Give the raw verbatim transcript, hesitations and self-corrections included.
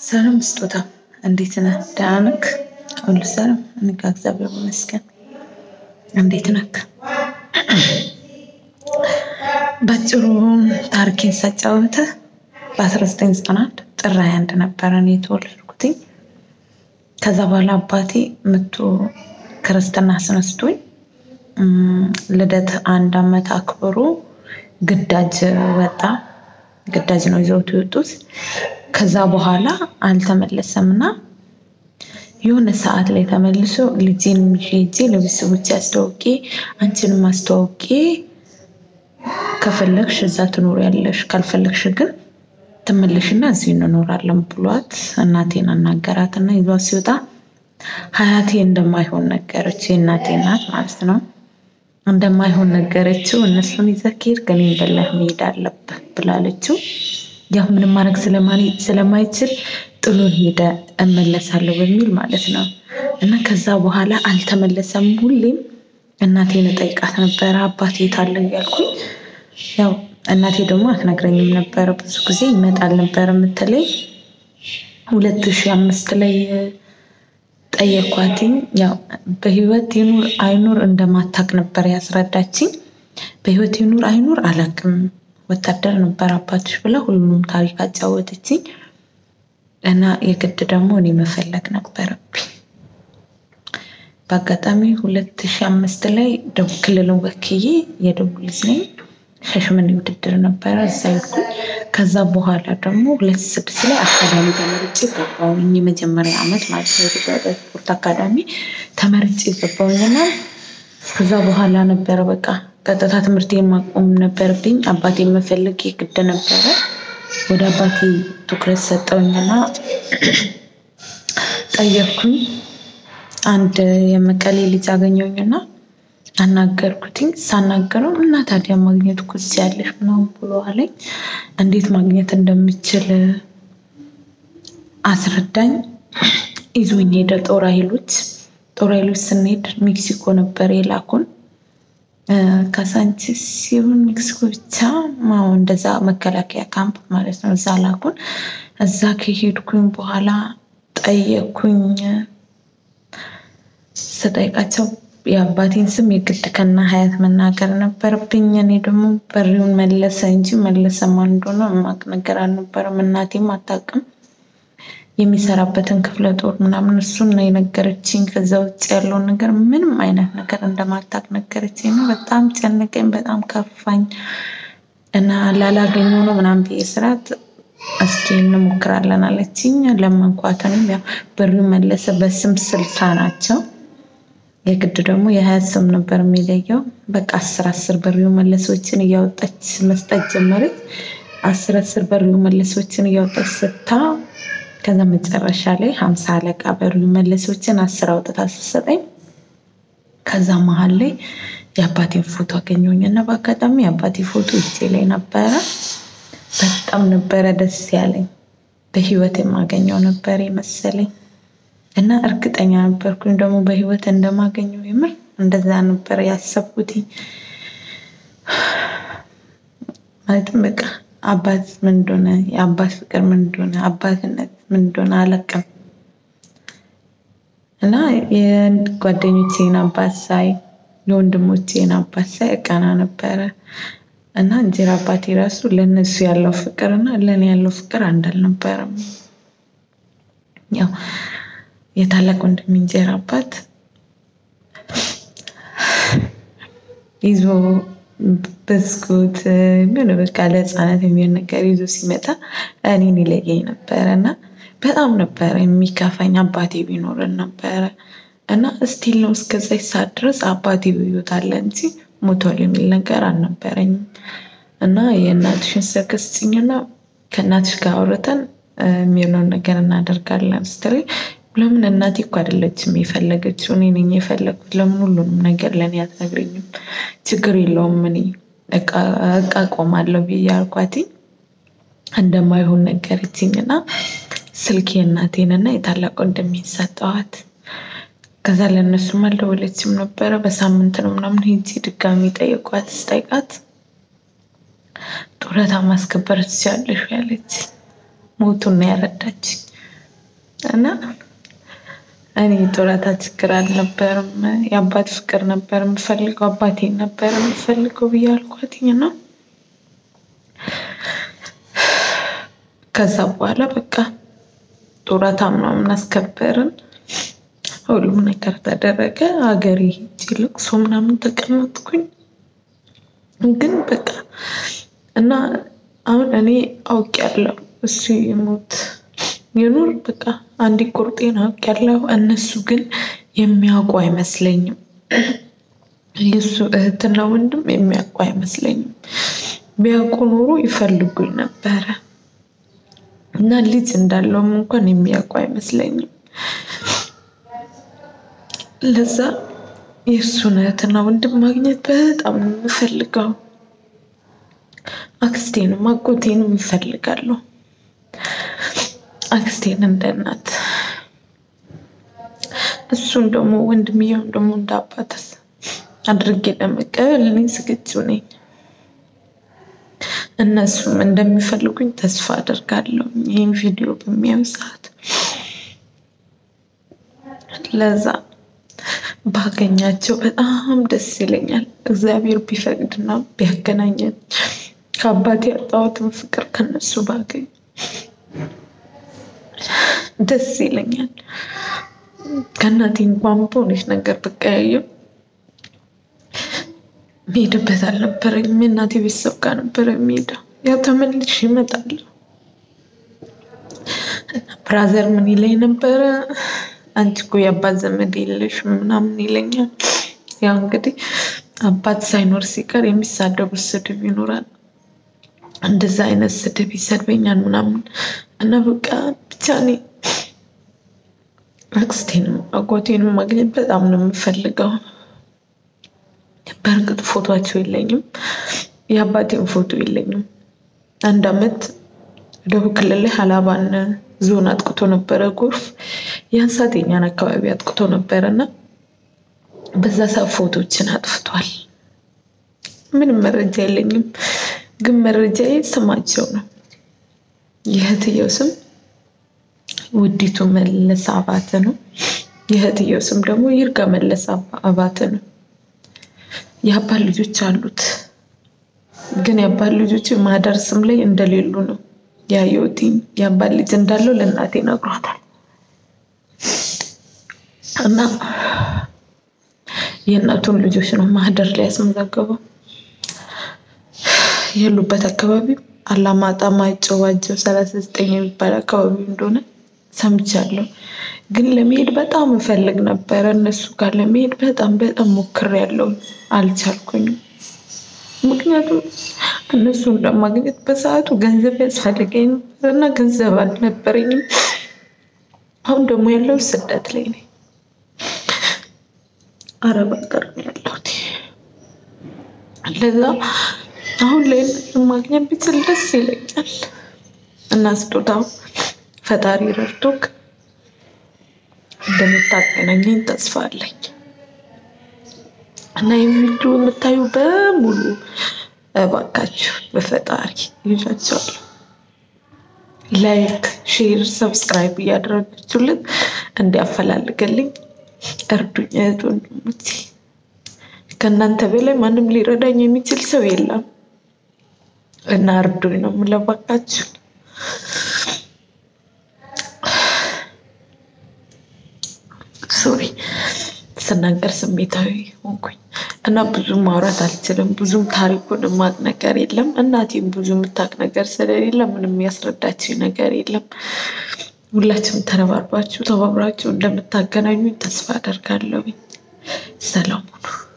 ሰላም ስጦታ እንዴት ነህ? ደህና ነህ? ሁሉ ሰላም እኔ ጋር እግዚአብሔር ይመስገን። እንዴት ነህ? ባጭሩ ታሪኬን ሳጫውትህ በአስራ ዘጠኝ ዘጠና አንድ ጥር ሃያ አንድ ነበር እኔ የተወለድኩት። ከዛ በኋላ አባቴ መጥቶ ክርስትና አስነስቶኝ ልደት አንድ አመት አክብሮ ግዳጅ ወጣ። ግዳጅ ነው ይዘውት የወጡት። ከዛ በኋላ አልተመለሰምና የሆነ ሰዓት ላይ ተመልሶ ልጄን ምጄ ለቤተሰቦቼ አስተዋውቄ አንቺንም አስተዋውቄ ከፈለግሽ እዛ ትኖሪያለሽ ካልፈለግሽ ግን ተመለሽና እዚህ እንኖራለን ብሏት እናቴን አናገራትና ይዟት ሲወጣ ሀያቴ እንደማይሆን ነገረች። የእናቴ እናት ማለት ነው። እንደማይሆን ነገረችው። እነሱን ይዘህ ከሄድክ እኔን በለህ መሄድ አለብህ ብላለችው። ያው ምንም ማድረግ ስለማይችል ጥሎን ሄደ እመለሳለሁ በሚል ማለት ነው። እና ከዛ በኋላ አልተመለሰም። ሁሌም እናቴን እጠይቃት ነበር አባቴ የት አለ እያልኩኝ። ያው እናቴ ደግሞ አትነግረኝም ነበር። ብዙ ጊዜ ይመጣል ነበር የምትለኝ። ሁለት ሺህ አምስት ላይ ጠየኳትኝ። ያው በህይወት ይኑር አይኑር እንደማታቅ ነበር ያስረዳችኝ። በህይወት ይኑር አይኑር አላቅም ወታደር ነበር አባትሽ ብላ ሁሉንም ታሪክ አጫወተችኝ። እና የግድ ደግሞ እኔ መፈለግ ነበረብኝ። በአጋጣሚ ሁለት ሺህ አምስት ላይ ደቡብ ክልልን ወክዬ የደቡብ ልጅ ነኝ ሻሸመኔ ውድድር ነበር እዛ ሄድኩኝ። ከዛ በኋላ ደግሞ ሁለት ሺህ ስድስት ላይ አካዳሚ ተመርጬ ገባሁኝ። የመጀመሪያ አመት ማለት ነው ስፖርት አካዳሚ ተመርጬ ገባሁኝና ከዛ በኋላ ነበር በቃ ቀጥታ ትምህርቴን ማቆም ነበርብኝ። አባቴን መፈለግ የግድ ነበረ። ወደ አባቴ ትኩረት ሰጠሁኝና ጠየቅኩኝ። አንድ የመቀሌ ልጅ አገኘሁኝና አናገርኩትኝ። ሳናገረው እና ታዲያ ማግኘት እኮ ያለሽ ነው ብሎ አለኝ። እንዴት ማግኘት እንደምችል አስረዳኝ። ይዞኝ ሄደ ጦር ኃይሎች። ጦር ኃይሎች ስንሄድ ሜክሲኮ ነበር የላኩን። ካሳንቺስ ሲሆን ሜክሲኮ ብቻ ማው እንደዛ መከላከያ ካምፕ ማለት ነው እዛ ላኩን። እዛ ከሄድኩኝ በኋላ ጠየቅኩኝ። ስጠይቃቸው የአባቴን ስም የግድ ከና ሀያት መናገር ነበረብኝ። እኔ ደግሞ በሪውን መለሰ እንጂ መለሰ ማን እንደሆነ ማቅ ነገር አልነበረም። እናቴም አታውቅም። የሚሰራበትን ክፍለ ጦር ምናምን እሱን ነው የነገረችኝ። ከዛ ውጭ ያለው ነገር ምንም አይነት ነገር እንደማታውቅ ነገረችኝ። በጣም ጨነቀኝ፣ በጣም ከፋኝ። እና ላላገኘው ነው ምናምን በስራት እስኪ እንሞክራለን አለችኝ። ለማንኳተንም ያው በሪውን መለሰ በስም ስልሳ ናቸው። የግድ ደግሞ የሀያት ስም ነበር የሚለየው። በቃ አስር አስር በሪውን መለሶችን እያወጣች መስጠት ጀመረች። አስር አስር በሪውን መለሶችን እያወጣች ስታ ከዛ መጨረሻ ላይ ሃምሳ አለቃ በሪውን መለሶችን አስር አውጥታ ስትሰጠኝ ከዛ መሃል ላይ የአባቴን ፎቶ አገኘሁኝና በአጋጣሚ የአባቴ ፎቶ እጄ ላይ ነበረ። በጣም ነበረ ደስ ያለኝ። በህይወት የማገኘው ነበር የመሰለኝ እና እርግጠኛ ነበርኩኝ ደግሞ በህይወት እንደማገኘው። የምር እንደዛ ነበር ያሰብኩት። ማለትም በቃ አባት ምን እንደሆነ የአባት ፍቅር ምን እንደሆነ አባትነት ምን እንደሆነ አላውቅም። እና የጓደኞቼን አባት ሳይ የወንድሞቼን አባት ሳይ እቀና ነበረ። እና እንጀራ አባቴ ራሱ ለነሱ ያለው ፍቅርና ለኔ ያለው ፍቅር አንድ አልነበረም። ያው የታላቅ ወንድሜ እንጀራ አባት ይዞ በስኩት ምን በቃ ለህፃናት የሚሆን ነገር ይዞ ሲመጣ እኔን ይለየኝ ነበርና በጣም ነበር የሚከፋኝ። አባቴ ቢኖርን ነበር እና ስቲል ነው እስከዛች ሰዓት ድረስ አባቴ በህይወት አለ እንጂ ሞቷል የሚል ነገር አልነበረኝም። እና የእናትሽን ስልክ ስጪኝና ከእናትሽ ጋር አውርተን የሚሆነውን ነገር እናደርጋለን ስትለኝ ለምን እናቴ እኮ አይደለችም የፈለገችው እኔ ነኝ የፈለኩት። ለምን ሁሉንም ነገር ለኔ አትነግሪኝም? ችግር የለውም እኔ እቃ እቃ ቆማለሁ ብዬ አልኳት። እንደማይሆን ነገረችኝና ስልኬ እናቴንና የታላቅ ወንድሜን ሰጠኋት። ከዛ ለነሱም አልደወለችም ነበር። በሳምንት ነው ምናምን ሄጄ ድጋሚ ጠየኳት። ስጠይቃት ጡረታ ማስከበር ትችያለሽ ያለች ሞቱን ያረዳች እና እኔ ጡረታ ችግር አልነበረም የአባት ፍቅር ነበር የምፈልገው አባቴን ነበር የምፈልገው ብያልኳትኝ ነው ከዛ በኋላ በቃ ጡረታ ምናምን አስከበርን ሁሉም ነገር ተደረገ አገሬ ሄጄ ምናምን ተቀመጥኩኝ ግን በቃ እና አሁን እኔ አውቄያለሁ እሱ ይሞት ይኑር በቃ አንድ ቁርጤን አውቄያለሁ እነሱ ግን የሚያውቁ አይመስለኝም የሱ እህትና ወንድም የሚያውቁ አይመስለኝም ቢያውቁ ኖሮ ይፈልጉኝ ነበር እና ልጅ እንዳለው እንኳን የሚያውቁ አይመስለኝም ለዛ የሱን እህትና ወንድም ማግኘት በጣም የምፈልገው አክስቴንም አጎቴንም እፈልጋለሁ አክስቴን እንደ እናት እሱን ደግሞ ወንድምየውን ደግሞ እንደ አባት አድርጌ ለመቀበል እኔ ዝግጁ ነኝ እነሱም እንደሚፈልጉኝ ተስፋ አደርጋለሁ ይሄን ቪዲዮ በሚያዩ ሰዓት ለዛ ባገኛቸው በጣም ደስ ይለኛል እግዚአብሔር ቢፈቅድና ቢያገናኘን ከአባቴ ያጣሁትን ፍቅር ከነሱ ባገኝ ደስ ይለኛል ከእናቴ እንኳን በሆነች ነገር በቀያየው መሄድበት አልነበረኝም እናቴ ቤተሰብ ጋር ነበር የምሄደው ያው ተመልሼ እመጣለሁ ብራዘር ምን ይለኝ ነበር አንቺ እኮ የአባት ዘመድ የለሽ ምናምን ይለኛል ያው እንግዲህ አባት ሳይኖር ሲቀር የሚሳደቡ ስድብ ይኖራል እንደዛ አይነት ስድብ ይሰድበኛል ምናምን እና በቃ ብቻ እኔ አክስቴንም አጎቴንም ማግኘት በጣም ነው የምፈልገው በርግጥ ፎቶአቸው የለኝም የአባቴን ፎቶ የለኝም አንድ አመት ደቡብ ክልል ላይ ሀላባን ዞን አጥቅቶ ነበር ጎርፍ ያንሳተኛን አካባቢ አጥቅቶ ነበርና በዛ ሰዓት ፎቶችን አጥፍቷል ምንም መረጃ የለኝም ግን መረጃዬ ስማቸው ነው የህትየው ስም ውዲቱ መለስ አባተ ነው የህትየው ስም ደግሞ ይርጋ መለስ አባተ ነው የአባት ልጆች አሉት ግን የአባት ልጆች ማዳር ስም ላይ እንደሌሉ ነው ያዩትኝ የአባት ልጅ እንዳለው ለእናቴ ነግሯታል እና የእናቱን ልጆች ነው ማህደር ላይ ያስመዘገበው የሉበት አካባቢ አላማጣ ማይጨዋጀው ሰላሳ ዘጠኝ የሚባል አካባቢ እንደሆነ ሰምቻለሁ ግን ለመሄድ በጣም እፈልግ ነበር እነሱ ጋር ለመሄድ በጣም በጣም ሞክሬያለሁ አልቻልኩኝም ምክንያቱም እነሱን ለማግኘት በሰዓቱ ገንዘብ ያስፈልገኝ ነበርና ገንዘብ አልነበረኝም አሁን ደግሞ ያለው ስደት ላይ ነኝ አረብ ሀገር ነው ያለሁት ለዛ አሁን ላይ ማግኘት ብችል ደስ ይለኛል እና ስጦታው ፈጣሪ ረድቶክ እንደምታገናኘኝ ተስፋ አለኝ እና ይሄን የምታዩ በሙሉ እባካችሁ በፈጣሪ ይዣችኋለሁ ላይክ ሼር ሰብስክራይብ ያድርጉልኝ እንዲያፈላልግልኝ እርዱኝ ወንድሞቼ ከእናንተ በላይ ማንም ሊረዳኝ የሚችል ሰው የለም እና እርዱኝ ነው የምለባችሁ ሶሪ ስናገር ስሜታዊ ሆንኩኝ እና ብዙ ማውራት አልችልም ብዙም ታሪኩን ማቅ ነገር የለም እናቴም ብዙ ምታቅ ነገር ስለሌለ ምንም ያስረዳችኝ ነገር የለም ሁላችሁም ተረባርባችሁ ተባብራችሁ እንደምታገናኙኝ ተስፋ አደርጋለሁ ሰላም ሁኑ